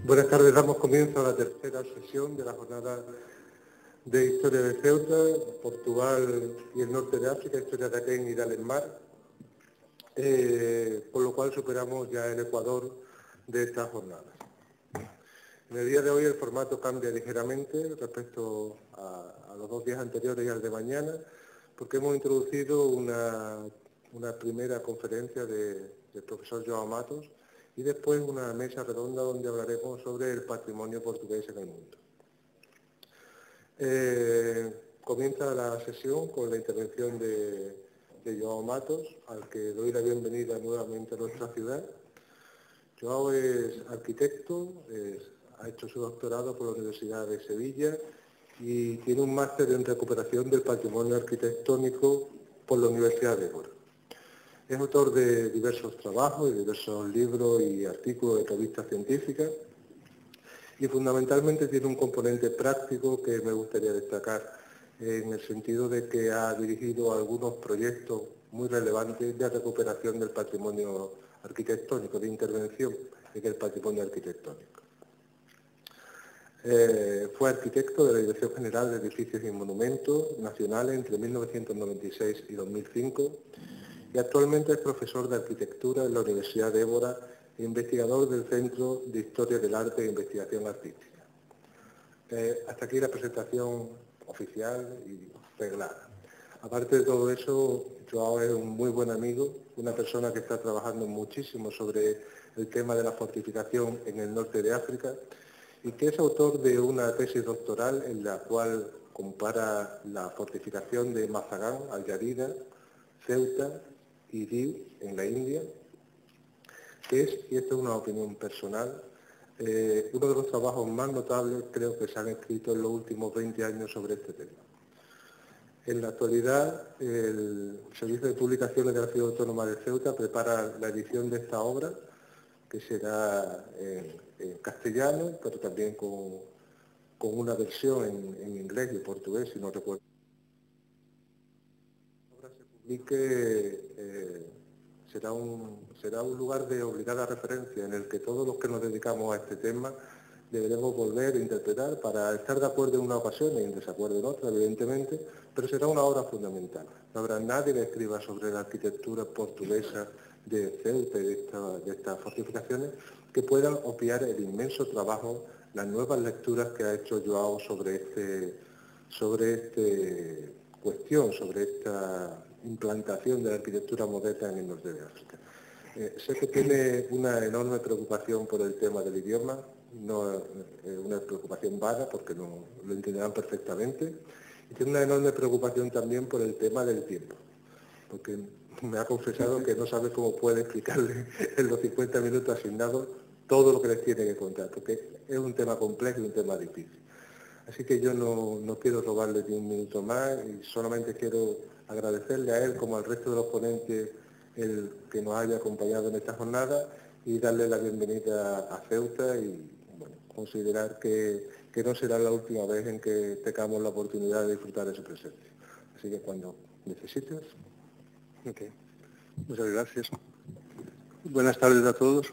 Buenas tardes, damos comienzo a la tercera sesión de la jornada de Historia de Ceuta, Portugal y el norte de África, Historia de Aquén y de Alemar, por lo cual superamos ya el Ecuador de esta jornada. En el día de hoy el formato cambia ligeramente respecto a los 2 días anteriores y al de mañana, porque hemos introducido una primera conferencia del profesor João Matos, y después una mesa redonda donde hablaremos sobre el patrimonio portugués en el mundo. Comienza la sesión con la intervención de João Matos, al que doy la bienvenida nuevamente a nuestra ciudad. João es arquitecto, ha hecho su doctorado por la Universidad de Sevilla y tiene un máster en recuperación del patrimonio arquitectónico por la Universidad de Évora. Es autor de diversos trabajos, de diversos libros y artículos de revistas científicas y fundamentalmente tiene un componente práctico que me gustaría destacar en el sentido de que ha dirigido algunos proyectos muy relevantes de recuperación del patrimonio arquitectónico, de intervención en el patrimonio arquitectónico. Fue arquitecto de la Dirección General de Edificios y Monumentos Nacionales entre 1996 y 2005 y actualmente es profesor de arquitectura en la Universidad de Évora e investigador del Centro de Historia del Arte e Investigación Artística. Hasta aquí la presentación oficial y reglada. Aparte de todo eso, João es un muy buen amigo, una persona que está trabajando muchísimo sobre el tema de la fortificación en el norte de África y que es autor de una tesis doctoral en la cual compara la fortificación de Mazagán, Al-Yarida, Ceuta y Diu en la India, que es, y esto es una opinión personal, uno de los trabajos más notables creo que se han escrito en los últimos 20 años sobre este tema. En la actualidad, el Servicio de Publicaciones de la Ciudad Autónoma de Ceuta prepara la edición de esta obra, que será en castellano, pero también con una versión en inglés y portugués, si no recuerdo. La obra se publique, será un lugar de obligada referencia en el que todos los que nos dedicamos a este tema deberemos volver a interpretar para estar de acuerdo en una ocasión y en desacuerdo en otra, evidentemente, pero será una obra fundamental. No habrá nadie que escriba sobre la arquitectura portuguesa de Ceuta y de estas fortificaciones que puedan obviar el inmenso trabajo, las nuevas lecturas que ha hecho João sobre esta implantación de la arquitectura moderna en el norte de África. Sé que tiene una enorme preocupación por el tema del idioma, no es una preocupación vaga porque no lo entenderán perfectamente, y tiene una enorme preocupación también por el tema del tiempo, porque me ha confesado que no sabe cómo puede explicarle en los 50 minutos asignados todo lo que les tiene que contar, porque es un tema complejo y un tema difícil. Así que yo no quiero robarle ni un minuto más y solamente quiero agradecerle a él como al resto de los ponentes el que nos haya acompañado en esta jornada y darle la bienvenida a Ceuta y bueno, considerar que no será la última vez en que tengamos la oportunidad de disfrutar de su presencia. Así que cuando necesites. Okay. Muchas gracias. Buenas tardes a todos.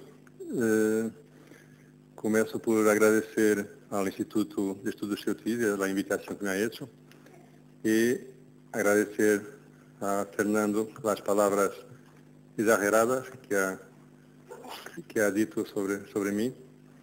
Começo por agradecer ao Instituto de Estudos Ceutíes a invitação que me ha hecho e agradecer a Fernando as palavras exageradas que ha dito sobre mim.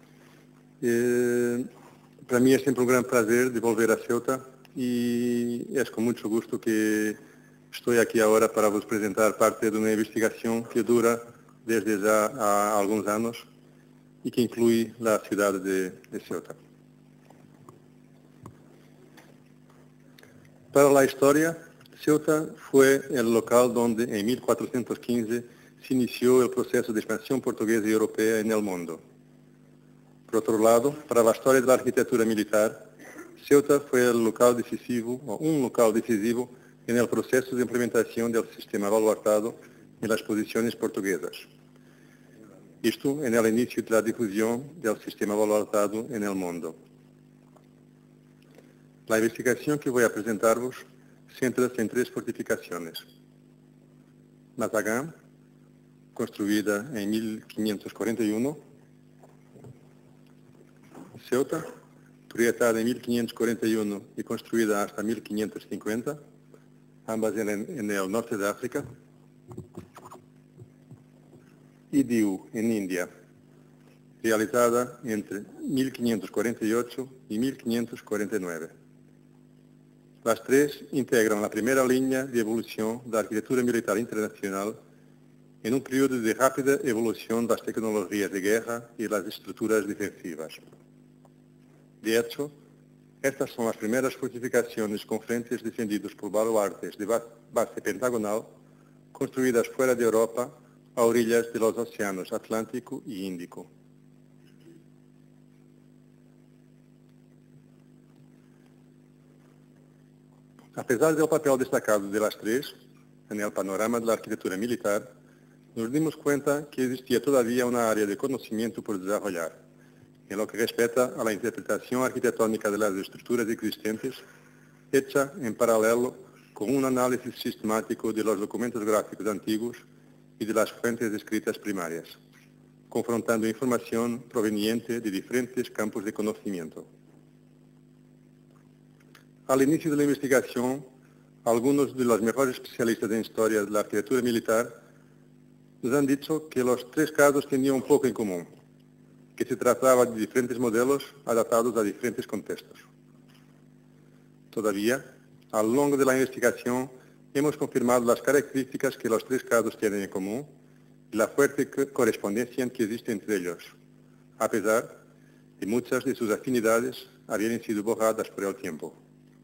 Para mim é sempre um grande prazer de volver a Ceuta e é com muito gosto que estou aqui agora para vos apresentar parte de uma investigação que dura desde já há alguns anos y que incluye la ciudad de Ceuta. Para la historia, Ceuta fue el local donde en 1415 se inició el proceso de expansión portuguesa y europea en el mundo. Por otro lado, para la historia de la arquitectura militar, Ceuta fue un local decisivo en el proceso de implementación del sistema baluartado en las posiciones portuguesas. Isto en el inicio de la difusión del sistema baluartado en el mundo. La investigación que voy a presentar-vos centra-se en 3 fortificaciones. Mazagán, construida en 1541, Ceuta, proyectada en 1541 y construida hasta 1550, ambas en el norte de África, y Diu, en India, realizada entre 1548 y 1549. Las tres integran la primera línea de evolución de la arquitectura militar internacional en un periodo de rápida evolución de las tecnologías de guerra y las estructuras defensivas. De hecho, estas son las primeras fortificaciones con frentes defendidos por baluartes de base pentagonal construidas fuera de Europa a orillas de los océanos Atlántico y Índico. A pesar del papel destacado de las tres en el panorama de la arquitectura militar, nos dimos cuenta que existía todavía una área de conocimiento por desarrollar, en lo que respecta a la interpretación arquitectónica de las estructuras existentes, hecha en paralelo con un análisis sistemático de los documentos gráficos antiguos y de las fuentes escritas primarias, confrontando información proveniente de diferentes campos de conocimiento. Al inicio de la investigación, algunos de los mejores especialistas en historia de la arquitectura militar nos han dicho que los tres casos tenían un poco en común, que se trataba de diferentes modelos adaptados a diferentes contextos. Todavía, a lo largo de la investigación, hemos confirmado las características que los tres casos tienen en común y la fuerte correspondencia que existe entre ellos, a pesar de muchas de sus afinidades haberem sido borradas por el tiempo.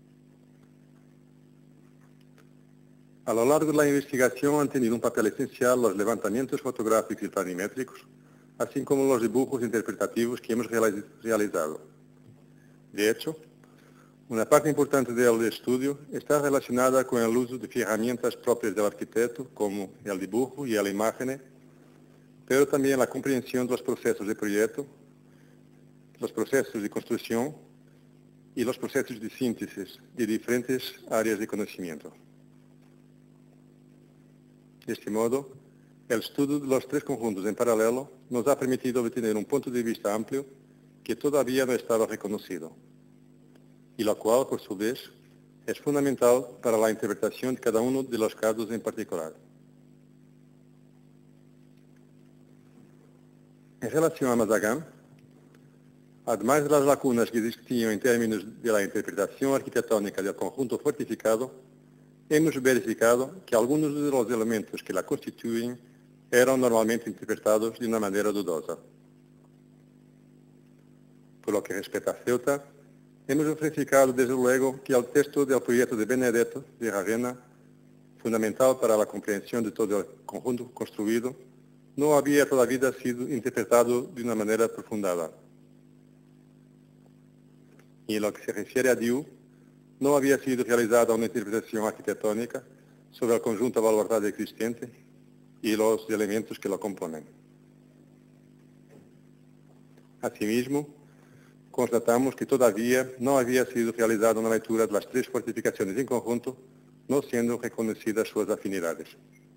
A lo largo de la investigación han tenido un papel esencial los levantamientos fotográficos y planimétricos, así como los dibujos interpretativos que hemos realizado. De hecho, una parte importante del estudio está relacionada con el uso de herramientas propias del arquitecto, como el dibujo y la imagen, pero también la comprensión de los procesos de proyecto, los procesos de construcción y los procesos de síntesis de diferentes áreas de conocimiento. De este modo, el estudio de los tres conjuntos en paralelo nos ha permitido obtener un punto de vista amplio que todavía no estaba reconocido, y lo cual, por su vez, es fundamental para la interpretación de cada uno de los casos en particular. En relación a Mazagan, además de las lacunas que existían en términos de la interpretación arquitectónica del conjunto fortificado, hemos verificado que algunos de los elementos que la constituyen eran normalmente interpretados de una manera dudosa. Por lo que respecta a Ceuta, hemos verificado desde luego que el texto del proyecto de Benedetto de Ravenna, fundamental para la comprensión de todo el conjunto construido, no había todavía sido interpretado de una manera aprofundada. Y en lo que se refiere a Diu, no había sido realizada una interpretación arquitectónica sobre el conjunto baluartado existente y los elementos que lo componen. Asimismo, constatamos que todavía no había sido realizada una lectura de las tres fortificaciones en conjunto, no siendo reconocidas sus afinidades.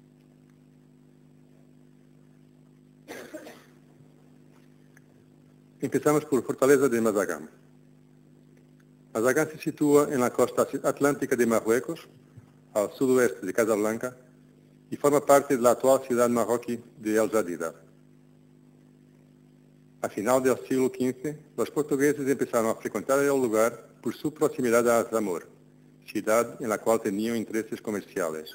Empezamos por Fortaleza de Mazagan. Mazagan se sitúa en la costa atlántica de Marruecos, al sudoeste de Casablanca, y forma parte de la actual ciudad marroquí de El Jadida. A final del siglo XV, los portugueses empezaron a frecuentar el lugar por su proximidad a Zamor, ciudad en la cual tenían intereses comerciales.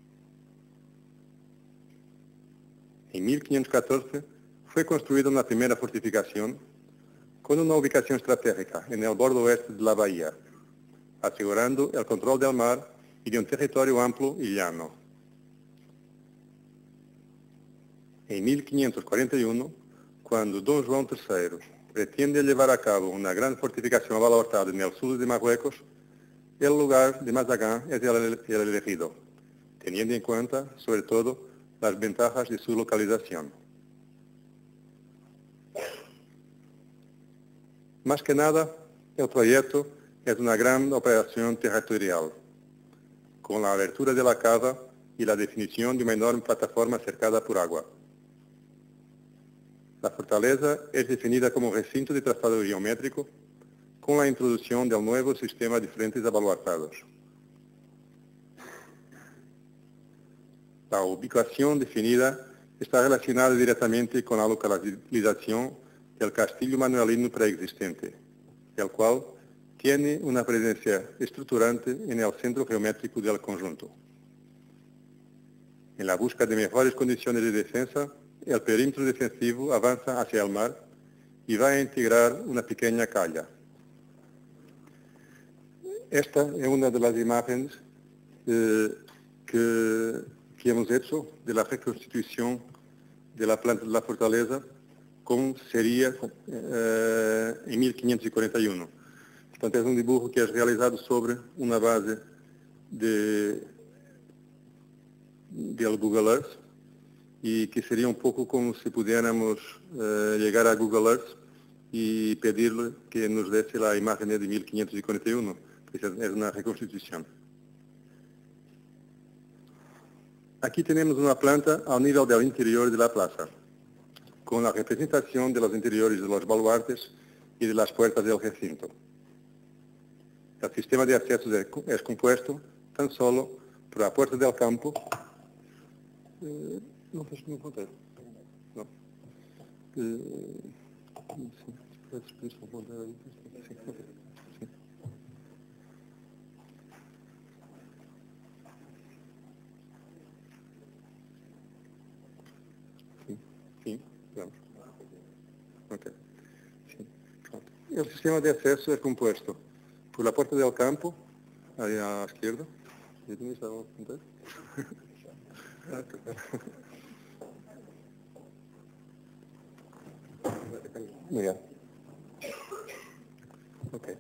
En 1514 fue construida una primera fortificación con una ubicación estratégica en el borde oeste de la bahía, asegurando el control del mar y de un territorio amplio y llano. En 1541, cuando Don Juan III pretende llevar a cabo una gran fortificación abalartada en el sur de Marruecos, el lugar de Mazagan es el elegido, teniendo en cuenta, sobre todo, las ventajas de su localización. Más que nada, el proyecto es una gran operación territorial, con la abertura de la cava y la definición de una enorme plataforma cercada por agua. La fortaleza es definida como recinto de trazado geométrico con la introducción del nuevo sistema de frentes abaluartados. La ubicación definida está relacionada directamente con la localización del castillo manuelino preexistente, el cual tiene una presencia estructurante en el centro geométrico del conjunto. En la búsqueda de mejores condiciones de defensa, el perímetro defensivo avanza hacia el mar y va a integrar una pequeña calla. Esta es una de las imágenes que hemos hecho de la reconstitución de la planta de la fortaleza, como sería en 1541. Portanto, es un dibujo que es realizado sobre una base del Google Earth y que sería un poco como si pudiéramos llegar a Google Earth y pedirle que nos dese la imagen de 1541, que es una reconstitución. Aquí tenemos una planta al nivel del interior de la plaza, con la representación de los interiores de los baluartes y de las puertas del recinto. El sistema de acceso es compuesto tan solo por la puerta del campo. No. Sí, vamos. Okay. Sí. El sistema de acceso es compuesto por la puerta del campo, ahí a la izquierda. Muy bien. Okay.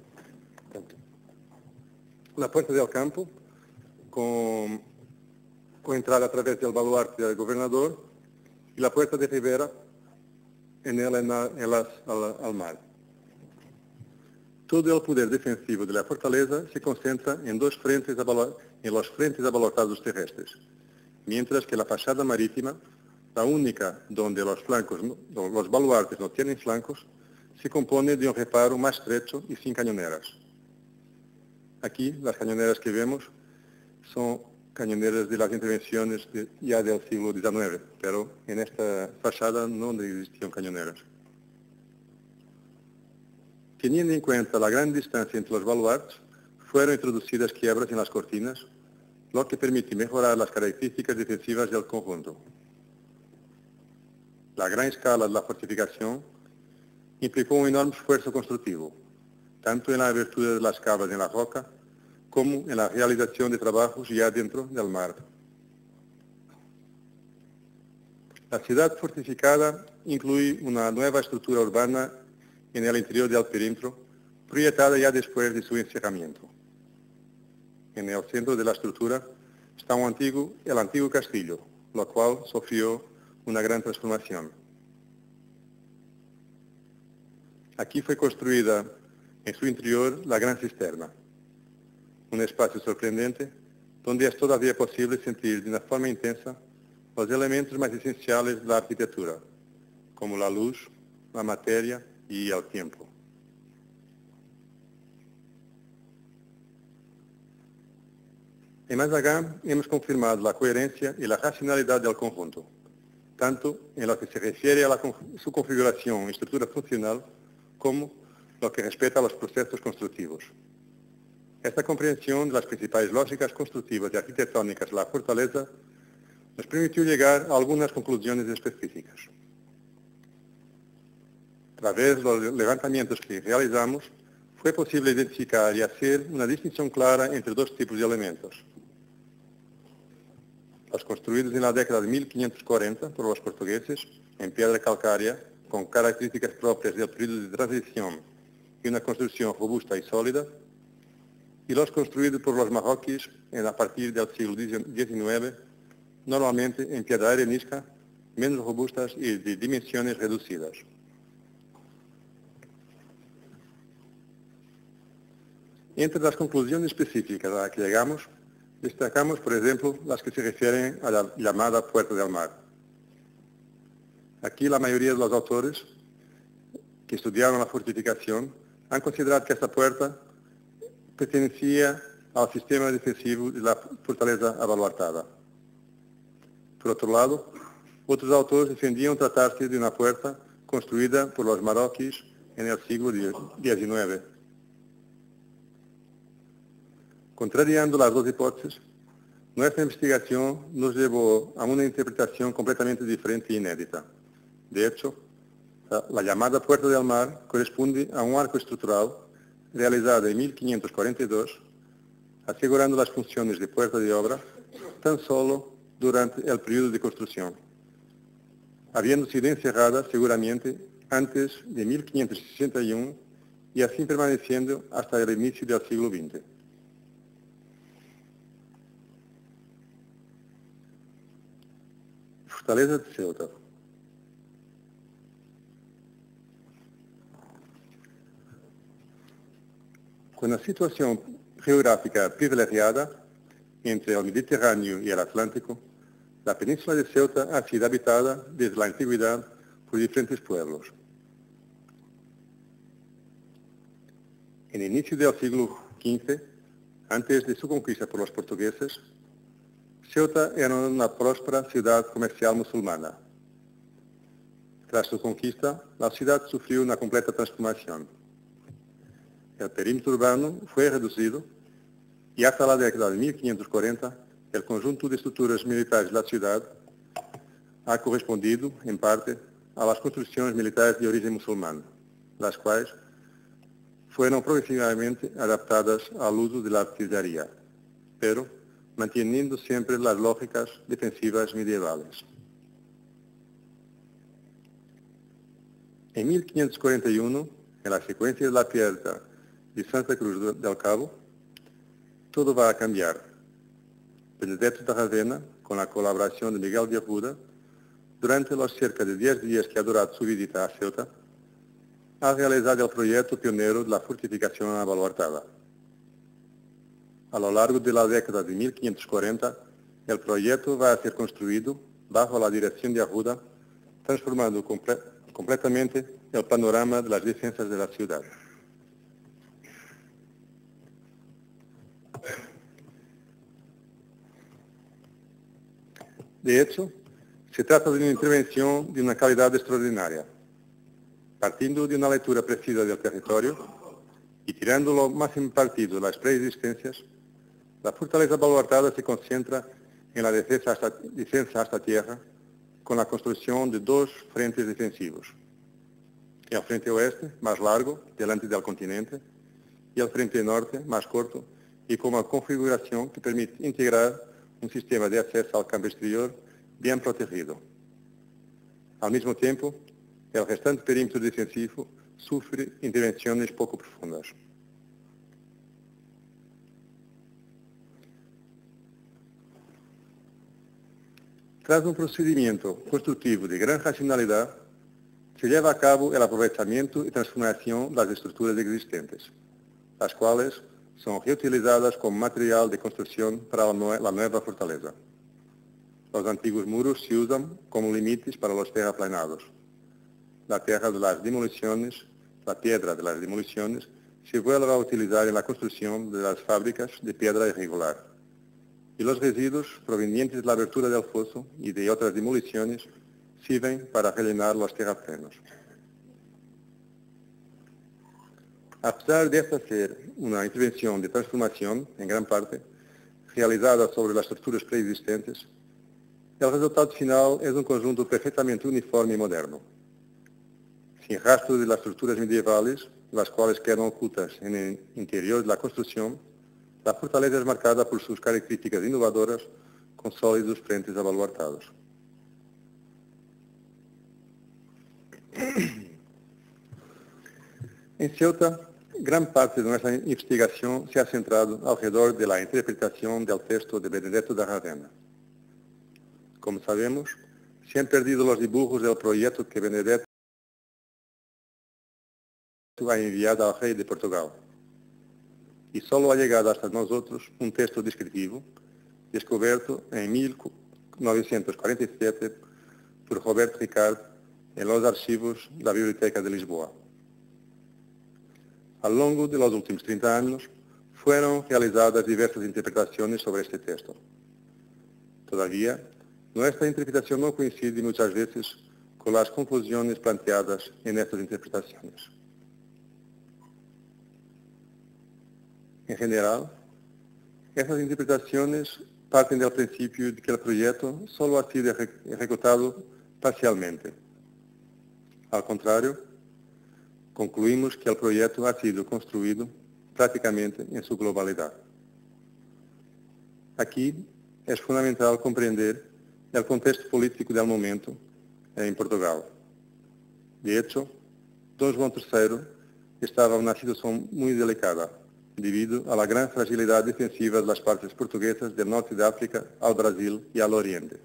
La puerta del campo, con entrada a través del baluarte del gobernador, y la puerta de Rivera en el al mar. Todo el poder defensivo de la fortaleza se concentra en los frentes abaluartados terrestres, mientras que la fachada marítima, la única donde los baluartes no tienen flancos, se compone de un reparo más estrecho y sin cañoneras. Aquí las cañoneras que vemos son cañoneras de las intervenciones ya del siglo XIX, pero en esta fachada no existían cañoneras. Teniendo en cuenta la gran distancia entre los baluartes, fueron introducidas quiebras en las cortinas, lo que permite mejorar las características defensivas del conjunto. La gran escala de la fortificación implicó un enorme esfuerzo constructivo, tanto en la abertura de las cavas en la roca, como en la realización de trabajos ya dentro del mar. La ciudad fortificada incluye una nueva estructura urbana en el interior del perímetro, proyectada ya después de su encerramiento. En el centro de la estructura está el antiguo castillo, lo cual sufrió una gran transformación. Aquí fue construida en su interior la gran cisterna, un espacio sorprendente donde es todavía posible sentir de una forma intensa los elementos más esenciales de la arquitectura, como la luz, la materia y el tiempo. En más allá hemos confirmado la coherencia y la racionalidad del conjunto, tanto en lo que se refiere a su configuración y estructura funcional, como lo que respecta a los procesos constructivos. Esta comprensión de las principales lógicas constructivas y arquitectónicas de la fortaleza nos permitió llegar a algunas conclusiones específicas. A través de los levantamientos que realizamos, fue posible identificar y hacer una distinción clara entre dos tipos de elementos. Los construidos en la década de 1540 por los portugueses, en piedra calcárea, con características propias del periodo de transición y una construcción robusta y sólida, y los construidos por los marroquíes a partir del siglo XIX, normalmente en piedra arenisca, menos robustas y de dimensiones reducidas. Entre las conclusiones específicas a las que llegamos, destacamos, por ejemplo, las que se refieren a la llamada Puerta del Mar. Aquí la mayoría de los autores que estudiaron la fortificación han considerado que esta puerta pertenecía al sistema defensivo de la fortaleza abaluartada. Por otro lado, otros autores defendían tratarse de una puerta construida por los marroquíes en el siglo XIX. Contrariando las dos hipótesis, nuestra investigación nos llevó a una interpretación completamente diferente e inédita. De hecho, la llamada Puerta del Mar corresponde a un arco estructural realizado en 1542, asegurando las funciones de puerta de obra tan solo durante el periodo de construcción, habiendo sido encerrada seguramente antes de 1561 y así permaneciendo hasta el inicio del siglo XX. Fortaleza de Ceuta. Con la situación geográfica privilegiada entre el Mediterráneo y el Atlántico, la península de Ceuta ha sido habitada desde la antigüedad por diferentes pueblos. En el inicio del siglo XV, antes de su conquista por los portugueses, Ceuta era una próspera ciudad comercial musulmana. Tras su conquista, la ciudad sufrió una completa transformación. El perímetro urbano fue reducido y hasta la década de 1540 el conjunto de estructuras militares de la ciudad ha correspondido, en parte, a las construcciones militares de origen musulmán, las cuales fueron progresivamente adaptadas al uso de la artillería, pero manteniendo siempre las lógicas defensivas medievales. En 1541, en la secuencia de la piedra de Santa Cruz del Cabo, todo va a cambiar. Benedetto da Ravenna, con la colaboración de Miguel de Arruda, durante los cerca de 10 días que ha durado su visita a Ceuta, ha realizado el proyecto pionero de la fortificación abaluartada. A lo largo de la década de 1540, el proyecto va a ser construido bajo la dirección de Arruda, transformando completamente el panorama de las defensas de la ciudad. De hecho, se trata de una intervención de una calidad extraordinaria. Partiendo de una lectura precisa del territorio y tirando lo más en partido de las preexistencias, la fortaleza baluartada se concentra en la defensa hasta tierra con la construcción de dos frentes defensivos. El frente oeste, más largo, delante del continente, y el frente norte, más corto, y con una configuración que permite integrar un sistema de acceso al campo exterior bien protegido. Al mismo tiempo, el restante perímetro defensivo sufre intervenciones poco profundas. Tras un procedimiento constructivo de gran racionalidad, se lleva a cabo el aprovechamiento y transformación de las estructuras existentes, las cuales son reutilizadas como material de construcción para la nueva fortaleza. Los antiguos muros se usan como límites para los terraplanados. La tierra de las demoliciones, la piedra de las demoliciones, se vuelve a utilizar en la construcción de las fábricas de piedra irregular. Y los residuos provenientes de la abertura del foso y de otras demoliciones sirven para rellenar los terraplenos. A pesar de esta ser una intervención de transformación, en gran parte, realizada sobre las estructuras preexistentes, el resultado final es un conjunto perfectamente uniforme y moderno, sin rastro de las estructuras medievales, las cuales quedan ocultas en el interior de la construcción. La fortaleza es marcada por sus características innovadoras con sólidos frentes abaluartados. En Ceuta, gran parte de nuestra investigación se ha centrado alrededor de la interpretación del texto de Benedetto da Ravenna. Como sabemos, se han perdido los dibujos del proyecto que Benedetto ha enviado al rey de Portugal. Y solo ha llegado hasta nosotros un texto descriptivo, descubierto en 1947 por Roberto Ricard em los archivos da Biblioteca de Lisboa. Ao longo de los últimos 30 anos, foram realizadas diversas interpretações sobre este texto. Todavía, nuestra interpretación no coincide muchas veces con las conclusiones planteadas en estas interpretaciones. En general, estas interpretaciones parten del principio de que el proyecto solo ha sido ejecutado parcialmente. Al contrario, concluimos que el proyecto ha sido construido prácticamente en su globalidad. Aquí es fundamental comprender el contexto político del momento en Portugal. De hecho, Dom João III estaba en una situación muy delicada, debido a la gran fragilidad defensiva de las partes portuguesas del norte de África al Brasil y al Oriente.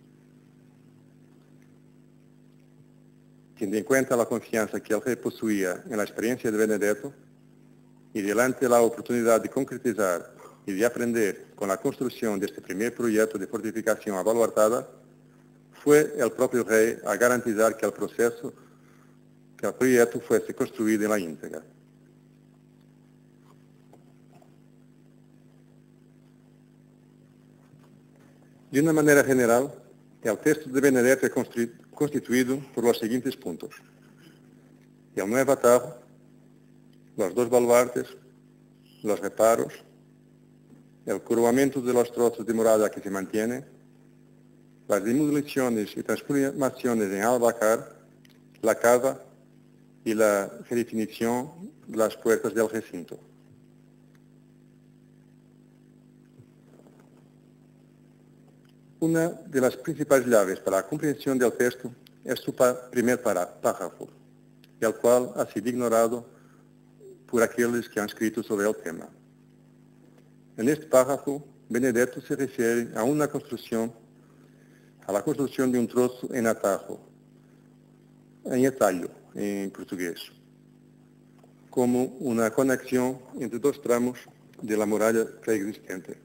Teniendo en cuenta la confianza que el rey poseía en la experiencia de Benedetto, y delante la oportunidad de concretizar y de aprender con la construcción de este primer proyecto de fortificación abaluartada, fue el propio rey a garantizar que el proyecto fuese construido en la íntegra. De una manera general, el texto de Benedetto es constituido por los siguientes puntos: el nuevo atajo, los dos baluartes, los reparos, el curvamiento de los trozos de muralla que se mantiene, las demoliciones y transformaciones en Albacar, la cava y la redefinición de las puertas del recinto. Una de las principales llaves para la comprensión del texto es su primer párrafo, el cual ha sido ignorado por aquellos que han escrito sobre el tema. En este párrafo, Benedetto se refiere a la construcción de un trozo en atajo, en atalho, en portugués, como una conexión entre dos tramos de la muralla preexistente.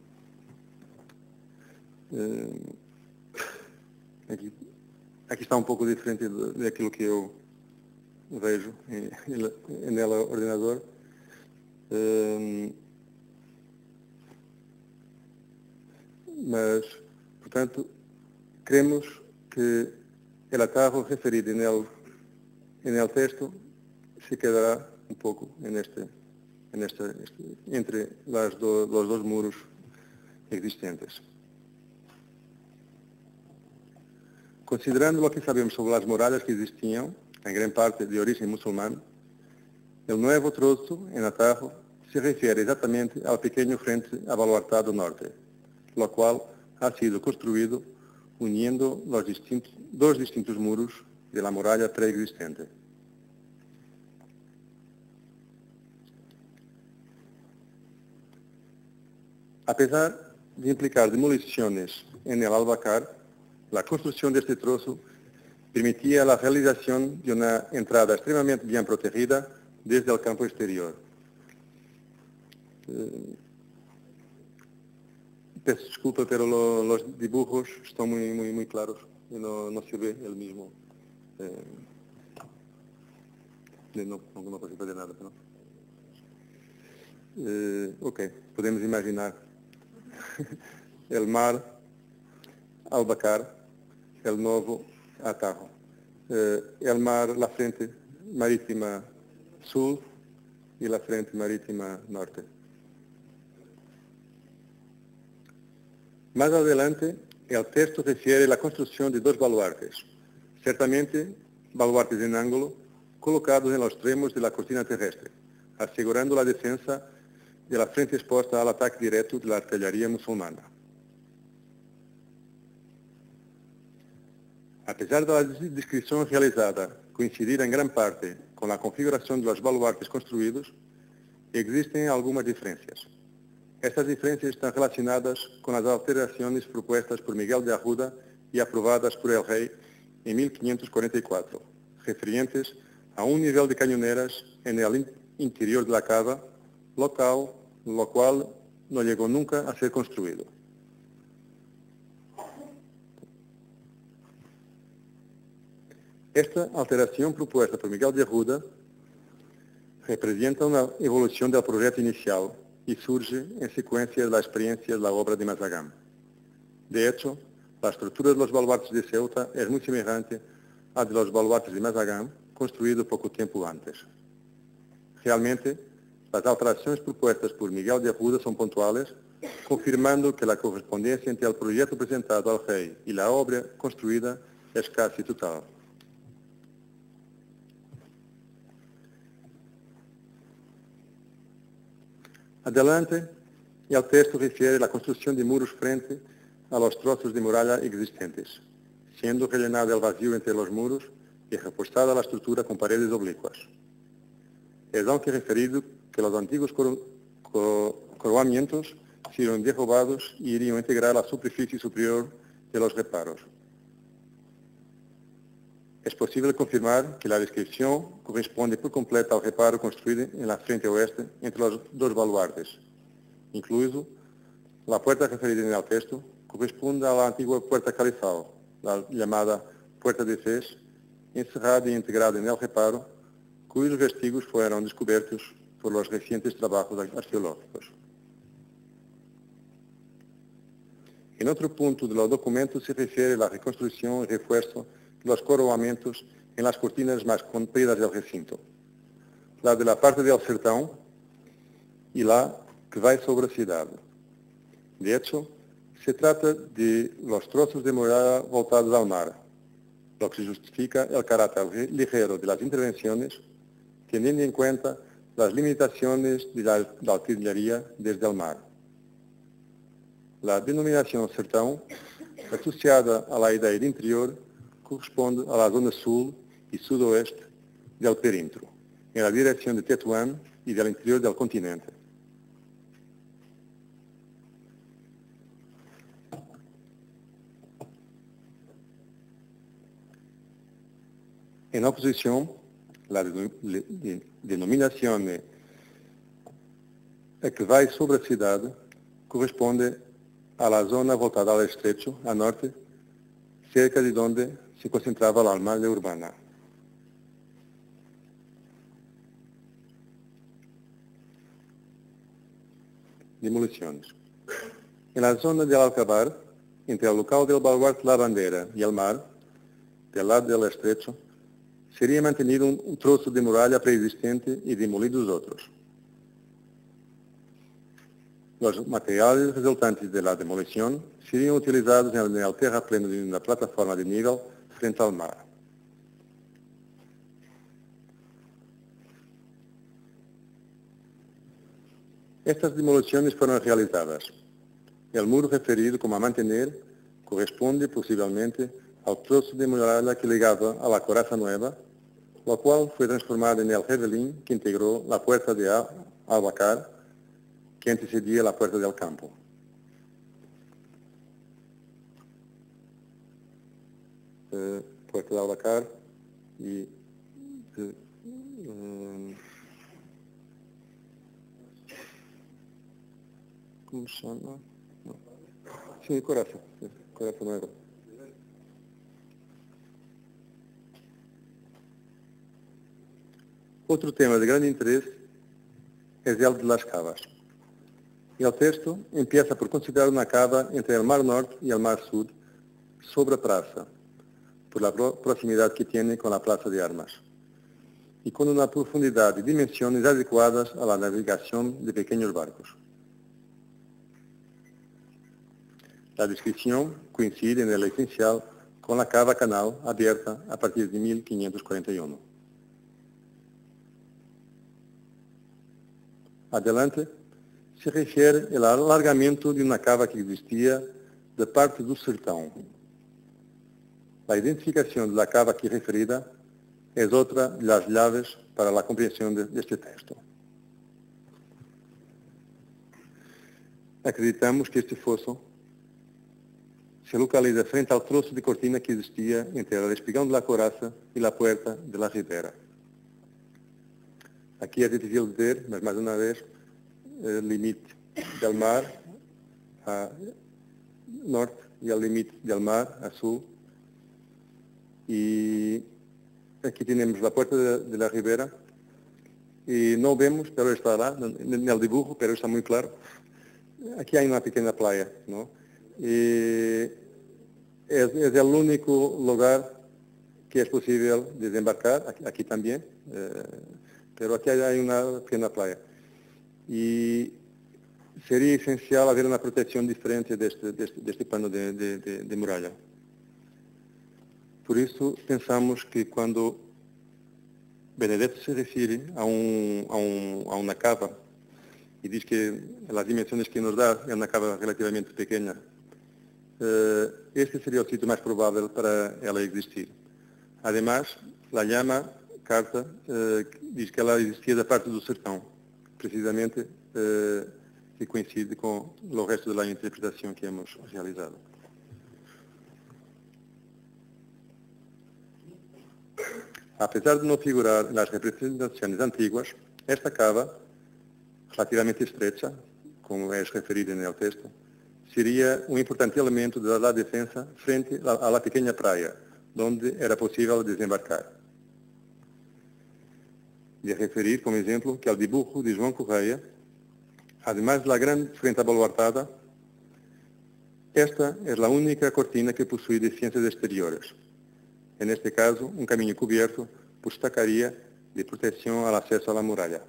Aqui está um pouco diferente daquilo que eu vejo no ordenador. Mas, portanto, creemos que o atarro referido no texto se quedará um pouco entre os dois muros existentes. Considerando lo que sabemos sobre las murallas que existían, en gran parte de origen musulmán, el nuevo trozo en atajo se refiere exactamente al pequeño frente abaluartado norte, lo cual ha sido construido uniendo los dos distintos muros de la muralla preexistente. A pesar de implicar demoliciones en el Albacar, la construcción de este trozo permitía la realización de una entrada extremadamente bien protegida desde el campo exterior. Peço desculpa, pero los dibujos están muy claros y no se ve el mismo. No puedo fazer nada, ¿no? Ok, podemos imaginar el mar, Albacar, el nuevo atajo. El mar, la frente marítima sur y la frente marítima norte. Más adelante, el texto refiere la construcción de dos baluartes, ciertamente baluartes en ángulo, colocados en los extremos de la cortina terrestre, asegurando la defensa de la frente expuesta al ataque directo de la artillería musulmana. A pesar de la descripción realizada coincidir en gran parte con la configuración de los baluartes construidos, existen algunas diferencias. Estas diferencias están relacionadas con las alteraciones propuestas por Miguel de Arruda y aprobadas por el rey en 1544, referentes a un nivel de cañoneras en el interior de la cava, lo cual no llegó nunca a ser construido. Esta alteración propuesta por Miguel de Arruda representa una evolución del proyecto inicial y surge en secuencia de la experiencia de la obra de Mazagán. De hecho, la estructura de los baluartes de Ceuta es muy semejante a de los baluartes de Mazagán, construido poco tiempo antes. Realmente, las alteraciones propuestas por Miguel de Arruda son puntuales, confirmando que la correspondencia entre el proyecto presentado al rey y la obra construida es casi total. Adelante, el texto refiere la construcción de muros frente a los trozos de muralla existentes, siendo rellenado el vacío entre los muros y reforzada la estructura con paredes oblicuas. Es aunque referido que los antiguos coroamientos serían derrubados y irían a integrar la superficie superior de los reparos. Es posible confirmar que la descripción corresponde por completo al reparo construido en la frente oeste entre los dos baluartes. Incluso, la puerta referida en el texto corresponde a la antigua puerta califal, la llamada Puerta de Fez, encerrada e integrada en el reparo, cuyos vestigos fueron descubiertos por los recientes trabajos arqueológicos. En otro punto de los documentos se refiere a la reconstrucción y refuerzo de los coroamientos en las cortinas más compridas del recinto, la de la parte del sertão y la que va sobre la ciudad. De hecho, se trata de los trozos de muralla voltados al mar, lo que justifica el carácter ligero de las intervenciones, teniendo en cuenta las limitaciones de la artillería desde el mar. La denominación sertão, asociada a la idea de interior, corresponde a la zona sur y sudoeste del perímetro, en la dirección de Tetuán y del interior del continente. En oposición, la denominación que va sobre la ciudad corresponde a la zona voltada al estrecho, a norte, cerca de donde se concentraba la malla urbana. Demoliciones. En la zona del Alcabar, entre el local del baluarte La Bandera y el mar, del lado del estrecho, sería mantenido un trozo de muralla preexistente y demolidos otros. Los materiales resultantes de la demolición serían utilizados en el terrapleno de una plataforma de nivel frente al mar. Estas demoliciones fueron realizadas. El muro referido como a mantener corresponde posiblemente al trozo de muralla que ligaba a la coraza nueva, lo cual fue transformado en el revelín que integró la puerta de Albacar, que antecedía la puerta del campo. Puerta de Albacar y ¿cómo se llama? No. Sí, coraza nueva. Otro tema de gran interés es el de las cavas. El texto empieza por considerar una cava entre el Mar Norte y el Mar Sur, sobre la plaza, por la proximidad que tiene con la plaza de armas, y con una profundidad y dimensiones adecuadas a la navegación de pequeños barcos. La descripción coincide en el esencial con la cava canal abierta a partir de 1541. Adelante, se refiere al alargamiento de una cava que existía de parte del sertão. La identificación de la cava aquí referida es otra de las llaves para la comprensión de este texto. Acreditamos que este foso se localiza frente al trozo de cortina que existía entre el espigón de la coraza y la puerta de la ribera. Aquí es difícil ver, mas más una vez, el límite del mar a norte y el límite del mar a sur. Y Aquí tenemos la puerta de la ribera y no vemos, pero está lá, en el dibujo, pero está muy claro. Aquí hay una pequeña playa, ¿no? Y es el único lugar que es posible desembarcar, aquí también, pero aquí hay una pequeña playa. Y sería esencial haber una protección diferente de este plano de muralla. Por isso, pensamos que quando Benedetto se refere a uma cava e diz que as dimensões que nos dá é uma cava relativamente pequena, este seria o sítio mais provável para ela existir. Además, a llama carta diz que ela existia da parte do sertão, precisamente que coincide com o resto da interpretação que hemos realizado. Apesar de não figurar nas representações antiguas, esta cava, relativamente estrecha, como é referido no texto, seria um importante elemento da defesa frente à pequena praia, onde era possível desembarcar. De referir, como exemplo, que o dibujo de João Correia, además da grande frente abaluartada, esta é a única cortina que possui deficiências exteriores. En este caso, un camino cubierto por estacaría de protección al acceso a la muralla.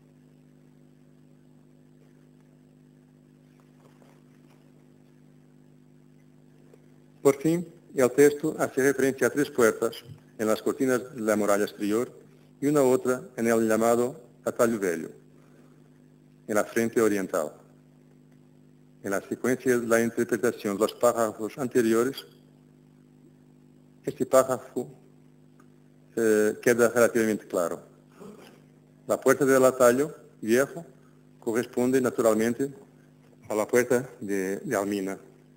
Por fin, el texto hace referencia a 3 puertas en las cortinas de la muralla exterior y una otra en el llamado Atalho Velho, en la frente oriental. En la secuencia de la interpretación de los párrafos anteriores, este párrafo queda relativamente claro. La puerta del Atalho Viejo corresponde naturalmente a la puerta de Almina.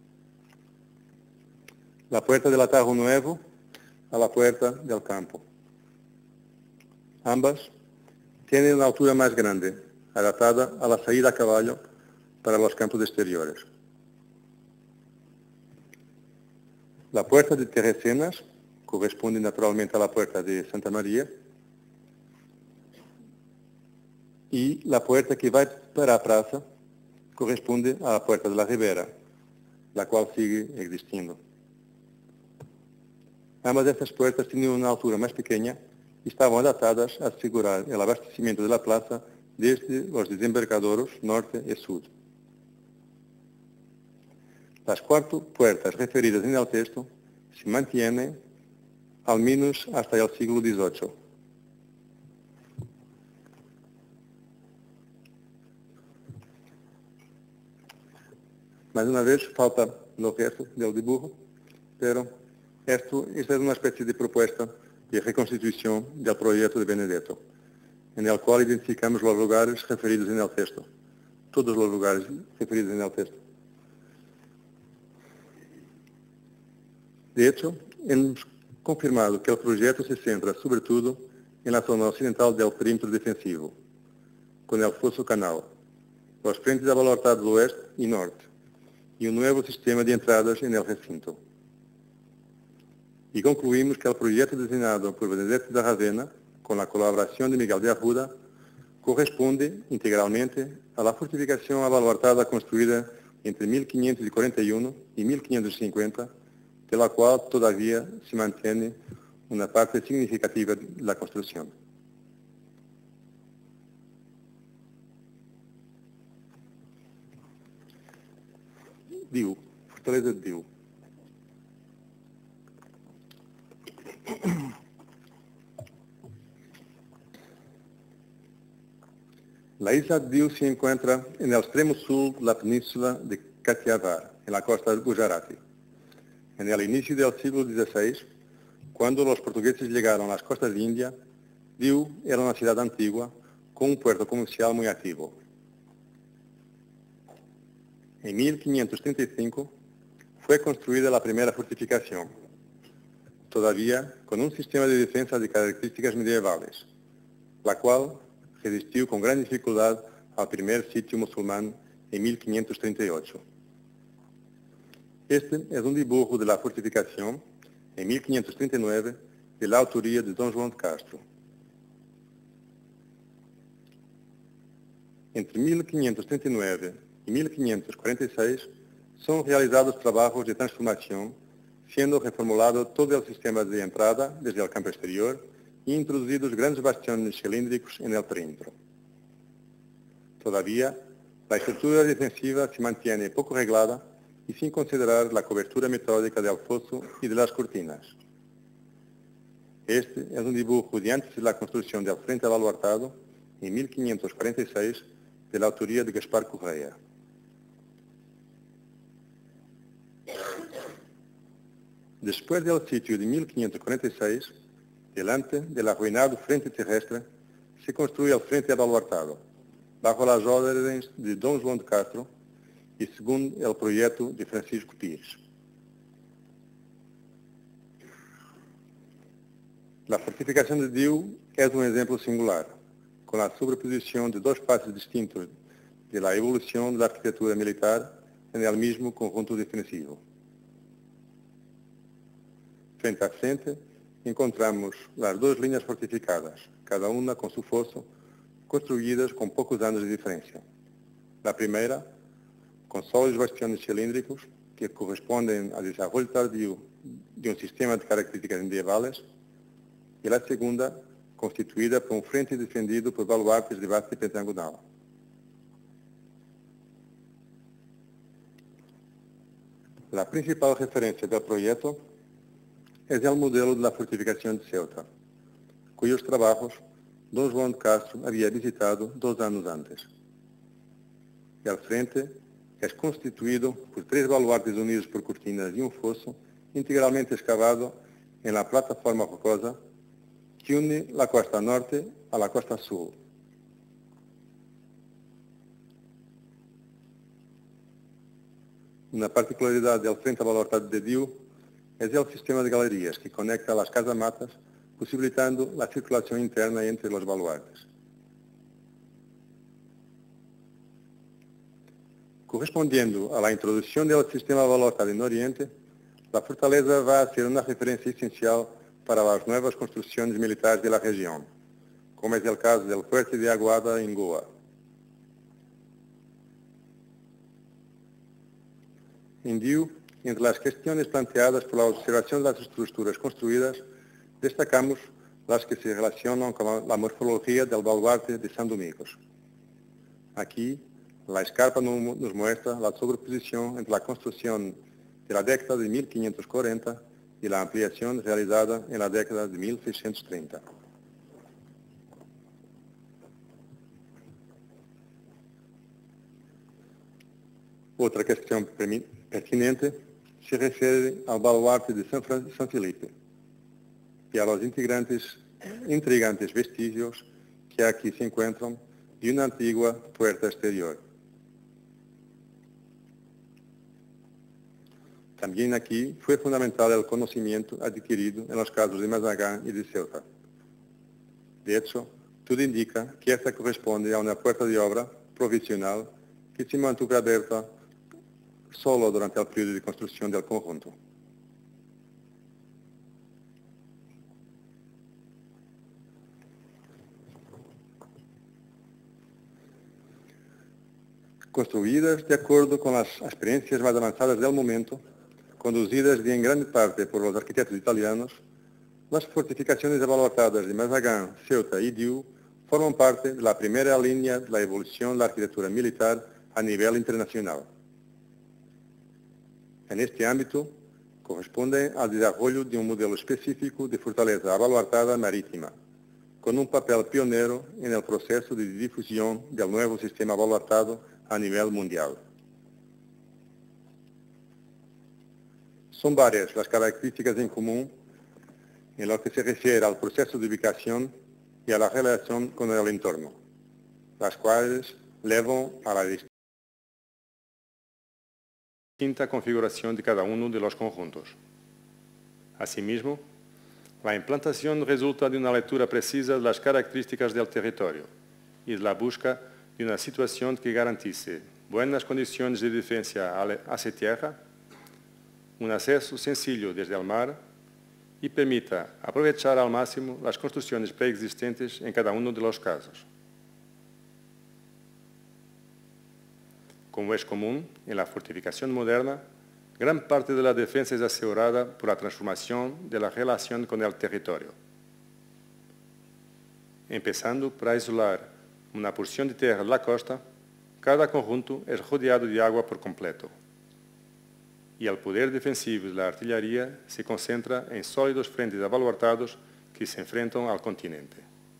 La puerta del Atalho Nuevo a la puerta del Campo. Ambas tienen una altura más grande, adaptada a la salida a caballo para los campos exteriores. La puerta de Terecenas corresponde naturalmente a la puerta de Santa María y la puerta que va para la plaza corresponde a la puerta de la Ribera, la cual sigue existiendo. Ambas estas puertas tenían una altura más pequeña y estaban adaptadas a asegurar el abastecimiento de la plaza desde los desembarcadoros norte y sur. Las 4 puertas referidas en el texto se mantienen al menos hasta el siglo XVIII. Más una vez falta lo resto del dibujo, pero esta es una especie de propuesta de reconstitución del proyecto de Benedetto, en el cual identificamos los lugares referidos en el texto, todos los lugares referidos en el texto. De hecho, hemos confirmado que el proyecto se centra, sobre todo, en la zona occidental del perímetro defensivo, con el foso canal, los frentes abaluartados del oeste y norte, y un nuevo sistema de entradas en el recinto. Y concluimos que el proyecto diseñado por Benedetto da Ravenna, con la colaboración de Miguel de Arruda, corresponde integralmente a la fortificación abaluartada construida entre 1541 y 1550, de la cual todavía se mantiene una parte significativa de la construcción. Diu, Fortaleza de Diu. La isla de Diu se encuentra en el extremo sur de la península de Kathiawar, en la costa de Gujarati. En el inicio del siglo XVI, cuando los portugueses llegaron a las costas de India, Diu era una ciudad antigua con un puerto comercial muy activo. En 1535 fue construida la primera fortificación, todavía con un sistema de defensa de características medievales, la cual resistió con gran dificultad al primer sitio musulmán en 1538. Este es un dibujo de la fortificación en 1539 de la autoría de Don Juan de Castro. Entre 1539 y 1546 son realizados trabajos de transformación, siendo reformulado todo el sistema de entrada desde el campo exterior e introducidos grandes bastiones cilíndricos en el perímetro. Todavía, la estructura defensiva se mantiene poco reglada y sin considerar la cobertura metódica del foso y de las cortinas. Este es un dibujo de antes de la construcción del frente abaluartado, en 1546, de la autoría de Gaspar Correa. Después del sitio de 1546, delante del arruinado frente terrestre, se construye el frente abaluartado, bajo las órdenes de Don Juan de Castro y según el proyecto de Francisco Pires. La fortificación de Diu es un ejemplo singular, con la sobreposición de dos fases distintas de la evolución de la arquitectura militar en el mismo conjunto defensivo. Frente a frente, encontramos las dos líneas fortificadas, cada una con su foso, construidas con pocos años de diferencia. La primera, con sólidos bastiones cilíndricos que corresponden al desarrollo tardío de un sistema de características medievales, y la segunda, constituida por un frente defendido por baluartes de base pentagonal. La principal referencia del proyecto es el modelo de la fortificación de Ceuta, cuyos trabajos Don Juan de Castro había visitado 2 años antes. El frente es constituido por 3 baluartes unidos por cortinas y un foso integralmente excavado en la plataforma rocosa que une la costa norte a la costa sur. Una particularidad del frente abaluartado de Diu es el sistema de galerías que conecta las casamatas, posibilitando la circulación interna entre los baluartes. Correspondiendo a la introducción del sistema abaluartado en Oriente, la fortaleza va a ser una referencia esencial para las nuevas construcciones militares de la región, como es el caso del fuerte de Aguada en Goa. En Diu, entre las cuestiones planteadas por la observación de las estructuras construidas, destacamos las que se relacionan con la morfología del baluarte de San Domingos. Aquí, la escarpa nos muestra la sobreposición entre la construcción de la década de 1540 y la ampliación realizada en la década de 1630. Otra cuestión pertinente se refiere al baluarte de San Felipe y a los intrigantes vestigios que aquí se encuentran de una antigua puerta exterior. También aquí fue fundamental el conocimiento adquirido en los casos de Mazagán y de Ceuta. De hecho, todo indica que esta corresponde a una puerta de obra provisional que se mantuvo abierta solo durante el periodo de construcción del conjunto. Construidas de acuerdo con las experiencias más avanzadas del momento, conducidas en gran parte por los arquitectos italianos, las fortificaciones abaluartadas de Mazagán, Ceuta y Diu forman parte de la primera línea de la evolución de la arquitectura militar a nivel internacional. En este ámbito, corresponde al desarrollo de un modelo específico de fortaleza abaluartada marítima, con un papel pionero en el proceso de difusión del nuevo sistema abaluartado a nivel mundial. Son varias las características en común en lo que se refiere al proceso de ubicación y a la relación con el entorno, las cuales llevan a la distinta configuración de cada uno de los conjuntos. Asimismo, la implantación resulta de una lectura precisa de las características del territorio y de la búsqueda de una situación que garantice buenas condiciones de defensa hacia tierra, un acceso sencillo desde el mar y permita aprovechar al máximo las construcciones preexistentes en cada uno de los casos. Como es común en la fortificación moderna, gran parte de la defensa es asegurada por la transformación de la relación con el territorio. Empezando por aislar una porción de tierra de la costa, cada conjunto es rodeado de agua por completo. Y el poder defensivo de la artillería se concentra en sólidos frentes abaluartados que se enfrentan al continente.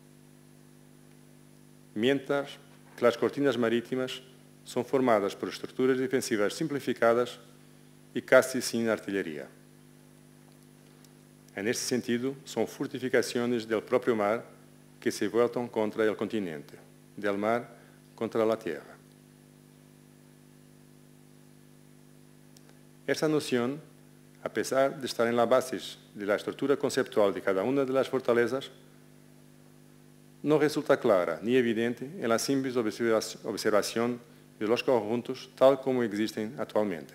Mientras que las cortinas marítimas son formadas por estructuras defensivas simplificadas y casi sin artillería. En este sentido, son fortificaciones del propio mar que se vuelven contra el continente, del mar contra la tierra. Esta noción, a pesar de estar en la base de la estructura conceptual de cada una de las fortalezas, no resulta clara ni evidente en la simple observación de los conjuntos tal como existen actualmente.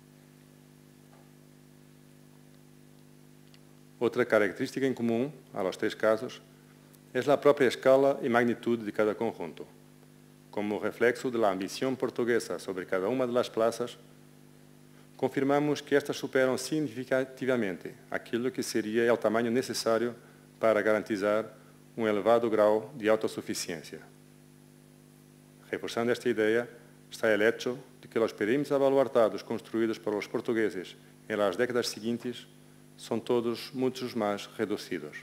Otra característica en común a los tres casos es la propia escala y magnitud de cada conjunto. Como reflexo de la ambición portuguesa sobre cada una de las plazas, confirmamos que estas superan significativamente aquilo que sería el tamaño necesario para garantizar un elevado grado de autosuficiencia. Reforzando esta idea está el hecho de que los perímetros abaluartados construidos por los portugueses en las décadas siguientes son todos mucho más reducidos.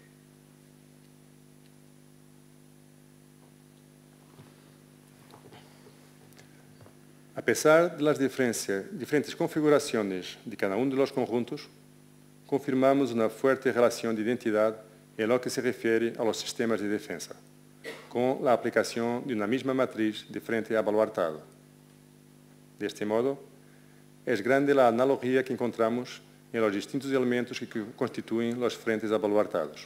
A pesar de las diferentes configuraciones de cada uno de los conjuntos, confirmamos una fuerte relación de identidad en lo que se refiere a los sistemas de defensa, con la aplicación de una misma matriz de frente abaluartado. De este modo, es grande la analogía que encontramos en los distintos elementos que constituyen los frentes abaluartados.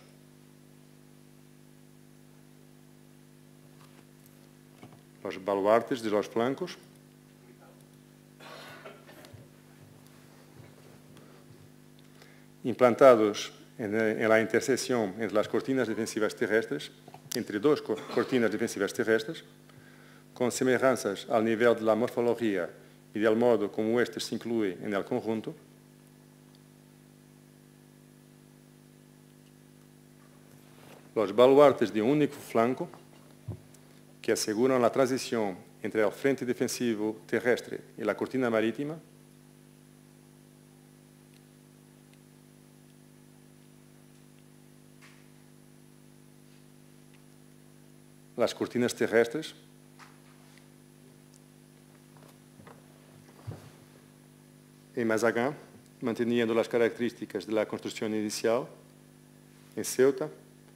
Los baluartes de los flancos, implantados en la intersección entre las cortinas defensivas terrestres, entre dos cortinas defensivas terrestres, con semejanzas al nivel de la morfología y del modo como éste se incluye en el conjunto, los baluartes de un único flanco, que aseguran la transición entre el frente defensivo terrestre y la cortina marítima, las cortinas terrestres, en Mazagán, manteniendo las características de la construcción inicial, en Ceuta,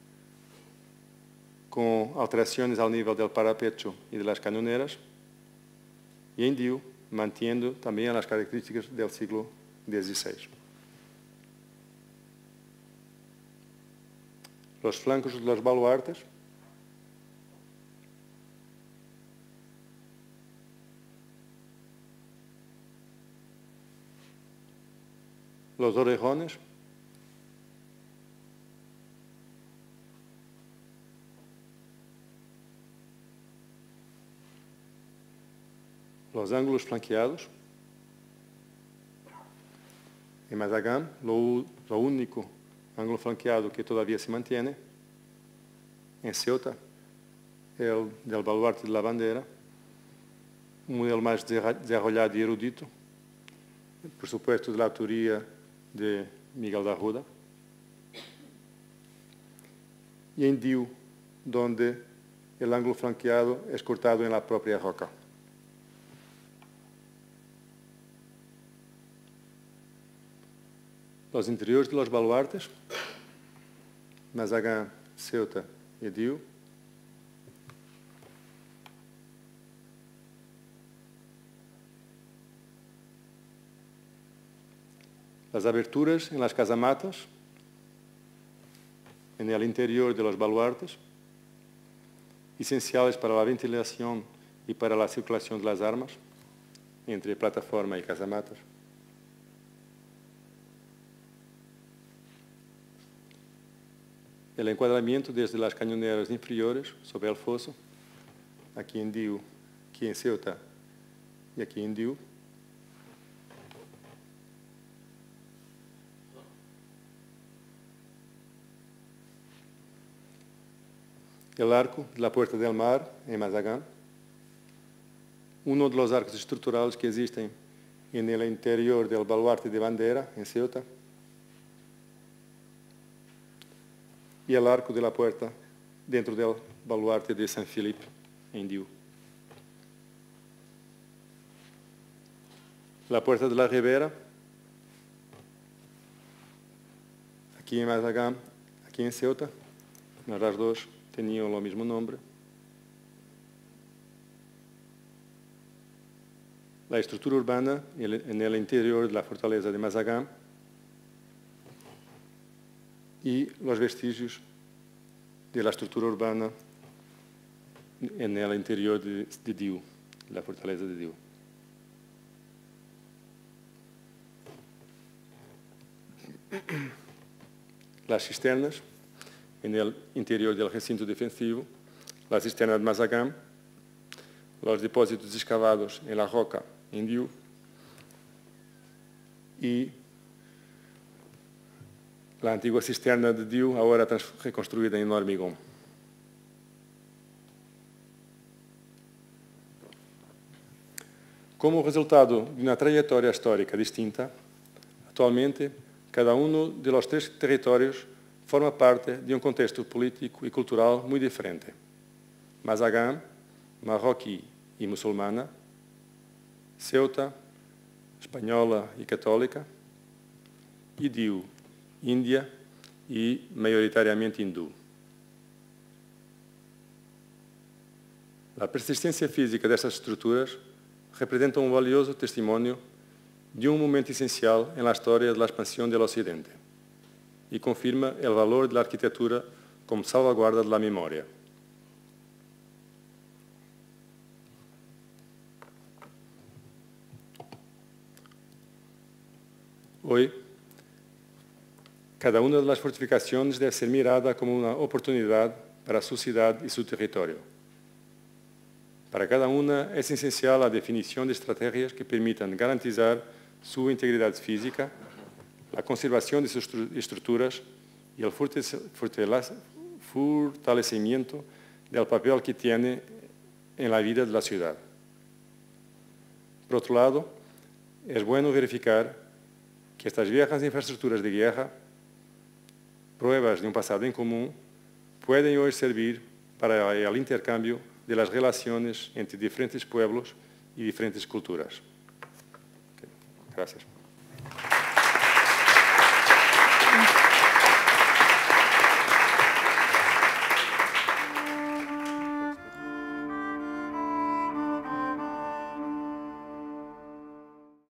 con alteraciones al nivel del parapecho y de las cañoneras, y en Diu, manteniendo también las características del siglo XVI. Los flancos de los baluartes, los orejones, los ángulos flanqueados. En Mazagán, lo único ángulo flanqueado que todavía se mantiene. En Ceuta, el del baluarte de la bandera, un modelo más desarrollado y erudito, por supuesto de la autoría de Miguel de Arruda. Y en Diu, donde el ángulo flanqueado es cortado en la propia roca. Los interiores de los baluartes, Mazagán, Ceuta y Diu, las aberturas en las casamatas, en el interior de los baluartes, esenciales para la ventilación y para la circulación de las armas, entre plataforma y casamatas. el encuadramiento desde las cañoneras inferiores sobre el foso, aquí en Diu, aquí en Ceuta y aquí en Diu. El arco de la Puerta del Mar, en Mazagán, uno de los arcos estructurales que existen en el interior del baluarte de bandera, en Ceuta, y el arco de la puerta dentro del baluarte de San Felipe, en Diu. La Puerta de la Ribera, aquí en Mazagán, aquí en Ceuta, las dos tenían el mismo nombre. La estructura urbana en el interior de la fortaleza de Mazagán y los vestigios de la estructura urbana en el interior de Diu, la fortaleza de Diu. Las cisternas en el interior del recinto defensivo, la cisterna de Mazagán, los depósitos excavados en la roca en Diu y la antigua cisterna de Diu, ahora reconstruida en hormigón. Como resultado de una trayectoria histórica distinta, actualmente cada uno de los tres territorios forma parte de un contexto político y cultural muy diferente. Mazagán, marroquí y musulmana, Ceuta, española y católica, y Diu, India y mayoritariamente hindú. La persistencia física de estas estructuras representa un valioso testimonio de un momento esencial en la historia de la expansión del Occidente y confirma el valor de la arquitectura como salvaguarda de la memoria. Hoy, cada una de las fortificaciones debe ser mirada como una oportunidad para su ciudad y su territorio. Para cada una es esencial la definición de estrategias que permitan garantizar su integridad física, la conservación de sus estructuras y el fortalecimiento del papel que tiene en la vida de la ciudad. Por otro lado, es bueno verificar que estas viejas infraestructuras de guerra, pruebas de un pasado en común, pueden hoy servir para el intercambio de las relaciones entre diferentes pueblos y diferentes culturas. Gracias.